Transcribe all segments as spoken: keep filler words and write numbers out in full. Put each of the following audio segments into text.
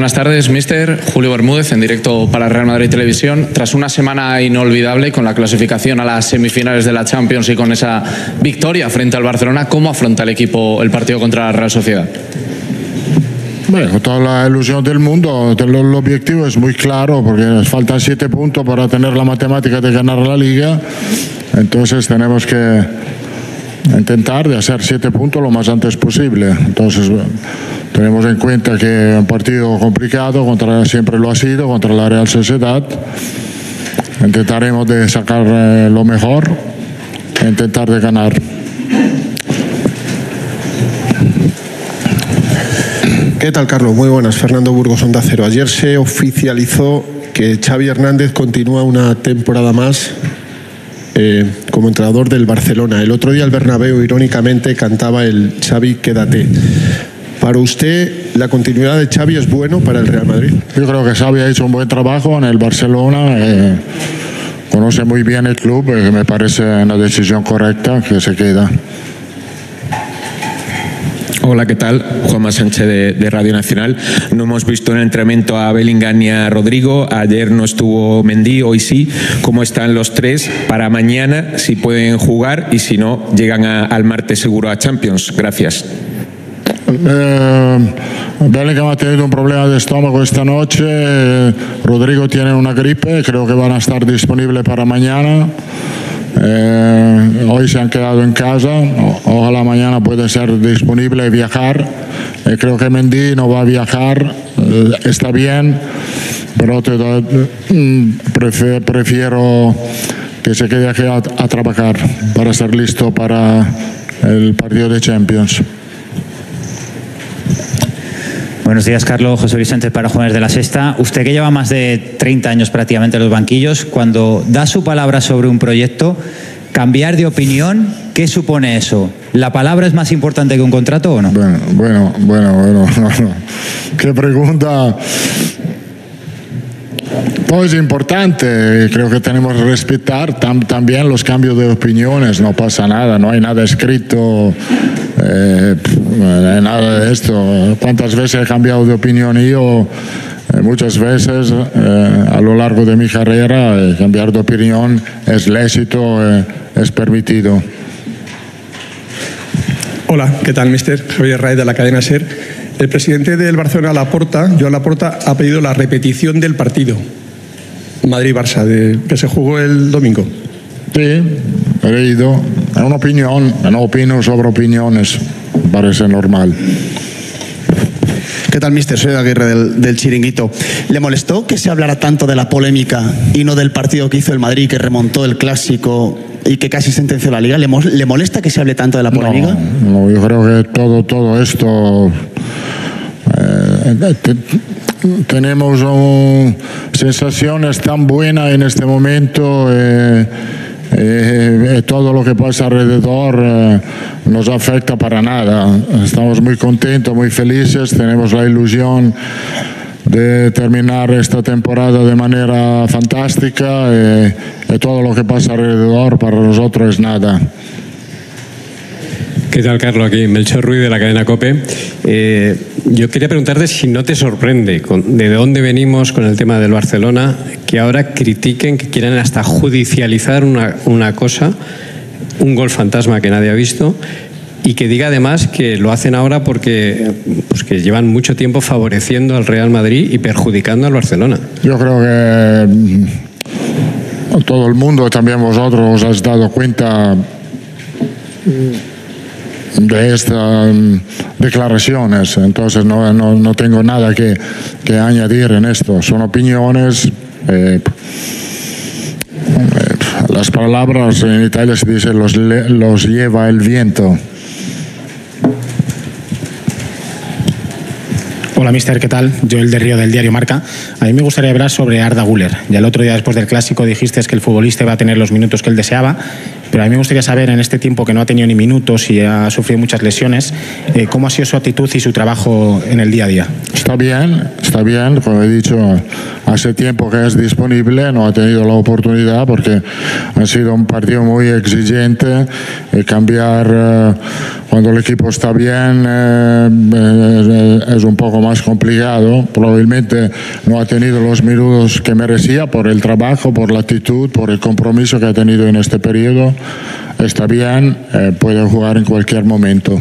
buenas tardes, míster. Julio Bermúdez, en directo para Real Madrid Televisión. Tras una semana inolvidable con la clasificación a las semifinales de la Champions y con esa victoria frente al Barcelona, ¿cómo afronta el equipo el partido contra la Real Sociedad? Bueno, con toda la ilusión del mundo, el objetivo es muy claro porque nos faltan siete puntos para tener la matemática de ganar la Liga. Entonces tenemos que intentar de hacer siete puntos lo más antes posible. Entonces tenemos en cuenta que es un partido complicado, contra, siempre lo ha sido, contra la Real Sociedad. Intentaremos de sacar eh, lo mejor e intentar de ganar. ¿Qué tal, Carlos? Muy buenas. Fernando Burgos, Onda Cero. Ayer se oficializó que Xavi Hernández continúa una temporada más eh, como entrenador del Barcelona. El otro día el Bernabéu, irónicamente, cantaba el Xavi, quédate. ¿Para usted la continuidad de Xavi es bueno para el Real Madrid? Yo creo que Xavi ha hecho un buen trabajo en el Barcelona. Eh, conoce muy bien el club, eh, me parece una decisión correcta que se queda. Hola, ¿qué tal? Juanma Sánchez de, de Radio Nacional. No hemos visto en el entrenamiento a Bellingham ni a Rodrigo. Ayer no estuvo Mendy, hoy sí. ¿Cómo están los tres para mañana? Si pueden jugar y si no, llegan a, al martes seguro a Champions. Gracias. Eh, Bellingham ha tenido un problema de estómago esta noche. Eh, Rodrigo tiene una gripe. Creo que van a estar disponibles para mañana. Eh, hoy se han quedado en casa, o, ojalá mañana pueda ser disponible y viajar. Eh, creo que Mendy no va a viajar, eh, está bien, pero te, eh, prefiero, prefiero que se quede aquí a, a trabajar para estar listo para el partido de Champions. Buenos días, Carlos. José Luis Sánchez para Jóvenes de la Sexta. Usted, que lleva más de treinta años prácticamente en los banquillos, cuando da su palabra sobre un proyecto, cambiar de opinión, ¿qué supone eso? ¿La palabra es más importante que un contrato o no? Bueno, bueno, bueno, bueno. Qué pregunta. Pues es importante, creo que tenemos que respetar tam, también los cambios de opiniones, no pasa nada, no hay nada escrito, eh, no hay nada de esto. ¿Cuántas veces he cambiado de opinión yo? Eh, muchas veces eh, a lo largo de mi carrera, eh, cambiar de opinión es lícito, eh, es permitido. Hola, ¿qué tal, míster? Javier Raez de la cadena SER. El presidente del Barcelona, Laporta, Joan Laporta, ha pedido la repetición del partido Madrid-Barça, de, que se jugó el domingo. Sí, he leído. Es una opinión, no opino sobre opiniones, me parece normal. ¿Qué tal, míster? Soy Aguirre del, del Chiringuito. ¿Le molestó que se hablara tanto de la polémica y no del partido que hizo el Madrid, que remontó el Clásico y que casi sentenció la Liga? ¿Le, mo ¿Le molesta que se hable tanto de la polémica? No, no, yo creo que todo, todo esto... Eh, te, tenemos un, sensaciones tan buenas en este momento. Eh, eh, todo lo que pasa alrededor eh, nos afecta para nada. Estamos muy contentos, muy felices, tenemos la ilusión de terminar esta temporada de manera fantástica, eh, y todo lo que pasa alrededor para nosotros es nada. ¿Qué tal, Carlos? Aquí Melchor Ruiz de la cadena COPE. Eh, yo quería preguntarte si no te sorprende con, de dónde venimos con el tema del Barcelona, que ahora critiquen, que quieran hasta judicializar una, una cosa, un gol fantasma que nadie ha visto, y que diga además que lo hacen ahora porque pues que llevan mucho tiempo favoreciendo al Real Madrid y perjudicando al Barcelona. Yo creo que todo el mundo, también vosotros, os habéis dado cuenta de estas um, declaraciones, entonces no, no, no tengo nada que, que añadir en esto, son opiniones. eh, eh, las palabras en Italia se dice los, los lleva el viento. Hola, mister, ¿qué tal? Joel de Río, del diario Marca. A mí me gustaría hablar sobre Arda Güler. Ya el otro día, después del Clásico, dijiste que el futbolista iba a tener los minutos que él deseaba, pero a mí me gustaría saber, en este tiempo que no ha tenido ni minutos y ha sufrido muchas lesiones, eh, ¿cómo ha sido su actitud y su trabajo en el día a día? está bien, está bien, como he dicho, hace tiempo que es disponible, no ha tenido la oportunidad porque ha sido un partido muy exigente y cambiar eh, cuando el equipo está bien eh, eh, es un poco más complicado. Probablemente no ha tenido los minutos que merecía por el trabajo, por la actitud, por el compromiso que ha tenido en este periodo. Está bien, eh, puede jugar en cualquier momento.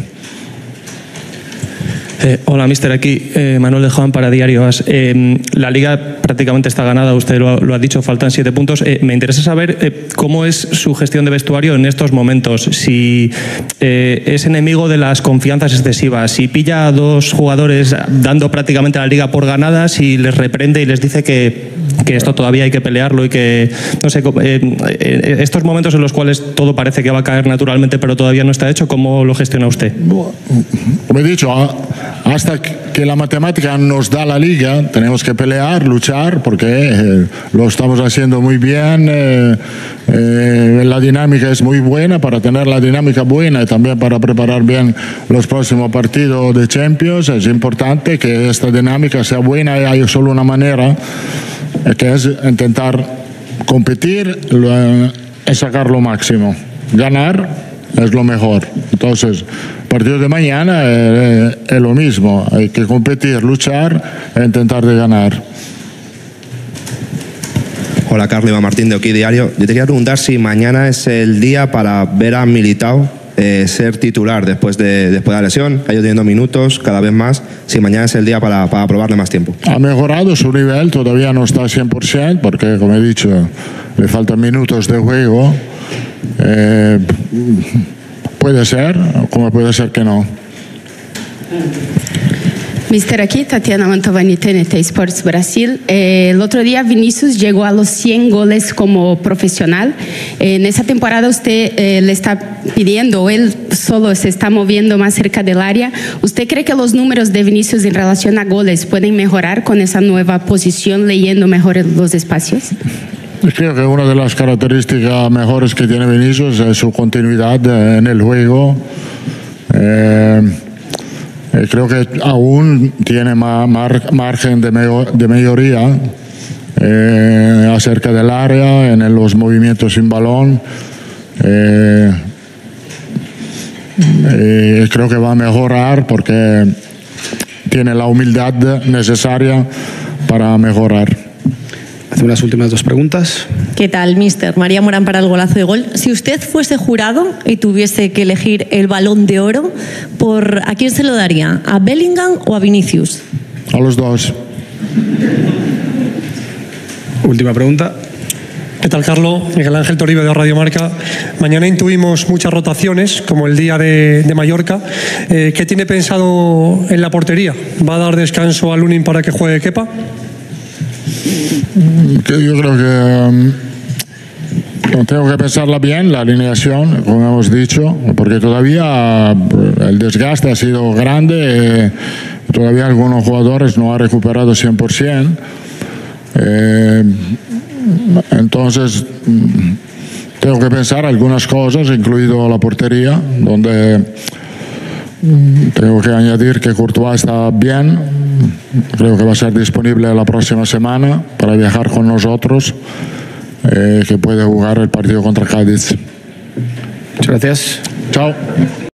Eh, hola, mister. Aquí eh, Manuel de Juan para Diario As. Eh, la liga prácticamente está ganada, usted lo, lo ha dicho, faltan siete puntos. Eh, me interesa saber eh, cómo es su gestión de vestuario en estos momentos. Si eh, es enemigo de las confianzas excesivas, si pilla a dos jugadores dando prácticamente la liga por ganada, si les reprende y les dice que, que esto todavía hay que pelearlo y que, no sé, eh, estos momentos en los cuales todo parece que va a caer naturalmente pero todavía no está hecho, ¿cómo lo gestiona usted? Como he dicho, hasta que la matemática nos da la liga, tenemos que pelear, luchar, porque eh, lo estamos haciendo muy bien. Eh, eh, la dinámica es muy buena. Para tener la dinámica buena y también para preparar bien los próximos partidos de Champions, es importante que esta dinámica sea buena y hay solo una manera, que es intentar competir y sacar lo máximo. Ganar es lo mejor. Entonces, el partido de mañana es, es lo mismo. Hay que competir, luchar e intentar de ganar. Hola, Carlos, Iván Martín de Aquí Diario. Yo te quería preguntar si mañana es el día para ver a Militao eh, ser titular después de, después de la lesión. Ha ido teniendo minutos cada vez más. Si mañana es el día para, para probarle más tiempo. Ha mejorado su nivel, todavía no está al cien por ciento porque, como he dicho, le faltan minutos de juego. Eh, puede ser, como puede ser que no. mister Aquí, Tatiana Mantovani, T N T Sports Brasil. Eh, el otro día Vinicius llegó a los cien goles como profesional. Eh, en esa temporada usted eh, le está pidiendo, o él solo se está moviendo más cerca del área. ¿Usted cree que los números de Vinicius en relación a goles pueden mejorar con esa nueva posición, leyendo mejor los espacios? Creo que una de las características mejores que tiene Vinicius es su continuidad en el juego. Eh, creo que aún tiene mar, mar, margen de, me, de mejoría eh, acerca del área, en los movimientos sin balón. Eh, eh, creo que va a mejorar porque tiene la humildad necesaria para mejorar. Hace unas últimas dos preguntas. ¿Qué tal, mister? María Morán para El Golazo de Gol. Si usted fuese jurado y tuviese que elegir el Balón de Oro, ¿por ¿a quién se lo daría? ¿A Bellingham o a Vinicius? A los dos. Última pregunta. ¿Qué tal, Carlos? Miguel Ángel Toribio de Radio Marca. Mañana intuimos muchas rotaciones, como el día de, de Mallorca. Eh, ¿Qué tiene pensado en la portería? ¿Va a dar descanso a Lunin para que juegue Kepa? Yo creo que um, tengo que pensarla bien, la alineación, como hemos dicho, porque todavía el desgaste ha sido grande, eh, todavía algunos jugadores no han recuperado cien por ciento. Eh, entonces, tengo que pensar algunas cosas, incluido la portería, donde tengo que añadir que Courtois está bien. Creo que va a ser disponible la próxima semana para viajar con nosotros, eh, que puede jugar el partido contra Cádiz. Muchas gracias. Chao.